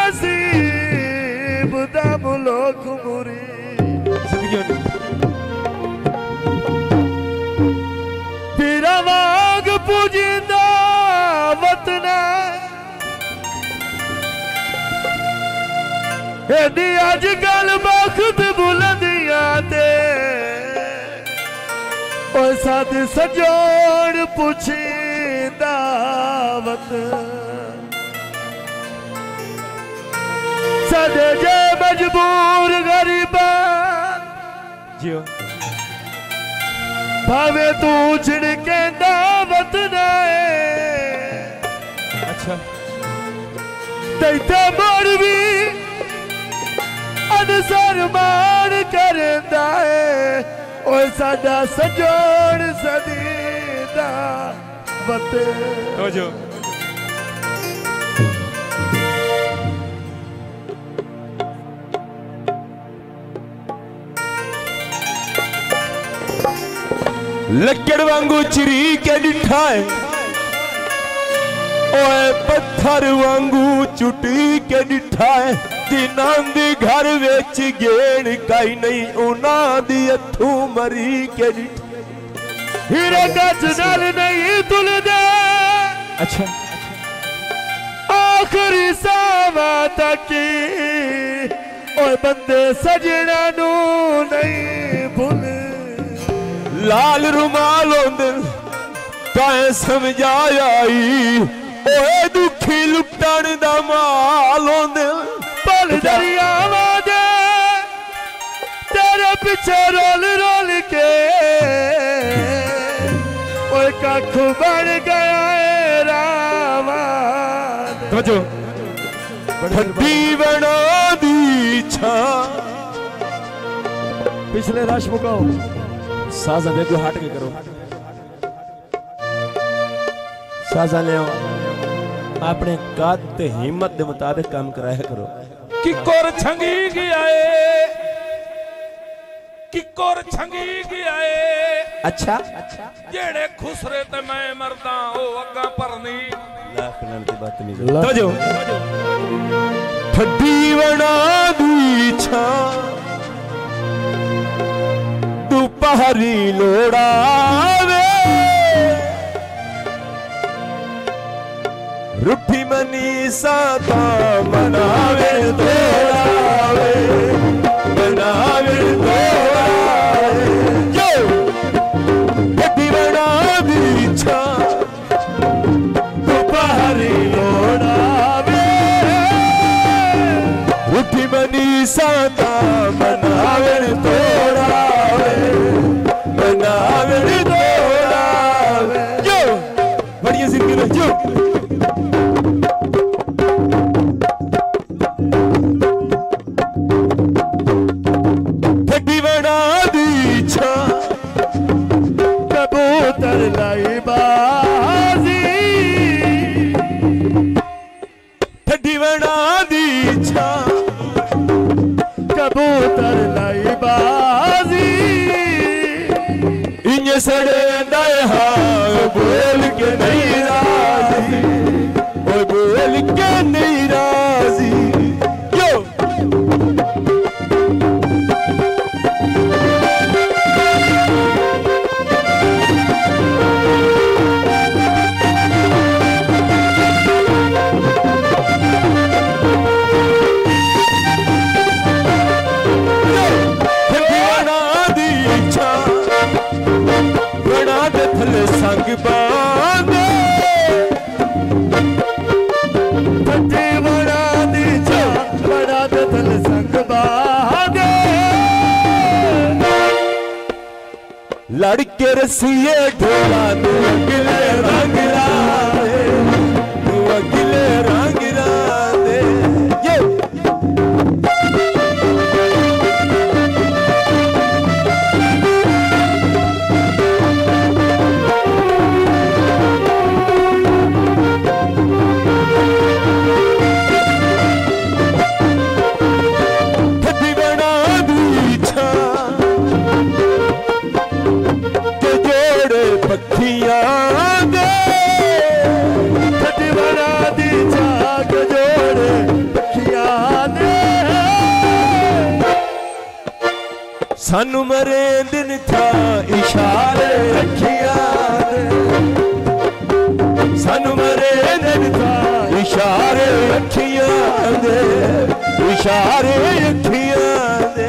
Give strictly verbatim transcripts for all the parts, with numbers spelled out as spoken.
नसीब दा मुलोक मुरी पीरा वाग पूजिंदा वतना एडी अजकल बख्त बुलंदियां ते ओ साध सजोड़ पुछींदा वत सदे जे मजबूर गरीबा जियो भावे तू छिड़के दावत अच्छा तैते मरवी अनसर मान करदा है ओए साडा सजोड़ सदीदा वत हो जो लकड़ वांगू चिरी के डिठा है ओए पत्थर वांगू चुटी के डिठा है तिनां दी घर विच गेण काई नहीं उना दी अथू मरी के डिठा हीरे गज नाल नहीं तुलदे अच्छा आखिरी सावा तकी ओए बंदे सजना नू नहीं भूल लाल रुमाल होंदे काए समझाया ओए दुखी लुटण दा माल होंदे पल दरियावां दे तेरे पीछे रोल रोल के ओए कख बन गया है रावा समझो ठंडी बना दी छा पिछले रश मुकाओ साजा दे को हट के करो साजा ले अपने काद ते हिम्मत दे मुताबिक काम कराया करो कि कोर छंगी गया है कि कोर छंगी गया है अच्छा जेड़े खुसरे ते मैं मरदा ओ अगा परनी लाख नाल की बात नहीं तो जो ठड्डी बना दी छा पहरी लोड़ावे रुठी मनी साता मनावे तोड़ावे मनावे तोड़ावे जो ठड्डी बना दी छा पहरी लोड़ावे रुठी मनी साता मनावे तोड़ावे मनावे तोड़ावे जो बढ़िया जिंदगी में जो ठड्डी बना दी छा कबूतर लाई बाजी ठड्डी बना दी छा कबूतर लाई बाजी इन सड़े हाँ बोल के नहीं राजी ओ बोल के नहीं राजी यो संग बांधे ठड्डी बना दी छा बड़ा दल संग बांधे लड़के रसिए ढोला तू अगले रंग राधे तू अगले रंग राधे ये पखियां दे सानू मरे दिन था इशारे रखिया सानू मरे दिन था इशारे रखिया दे इशारे रखिया दे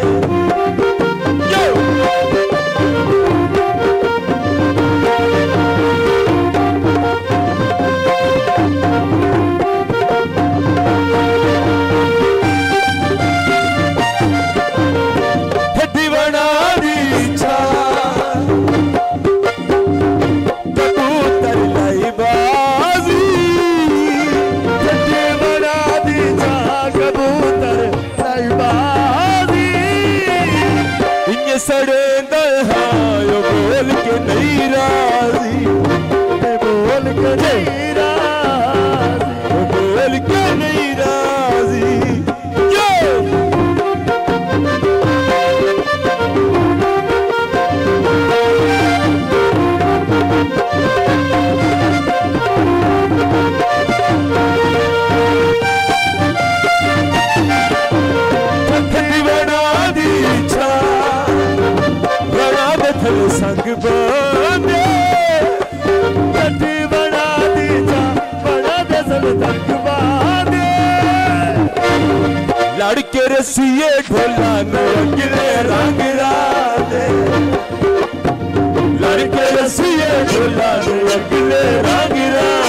सड़े दहायो बोल के नहीं राजी बोल के नहीं राजी बोल के नहीं राजी संग बने कटी बना दी जा बड़ा दसल तंग बाने लड़के रसिए ढोला न अगले रंग राधे लड़के रसिए ढोला न अगले रंग राधे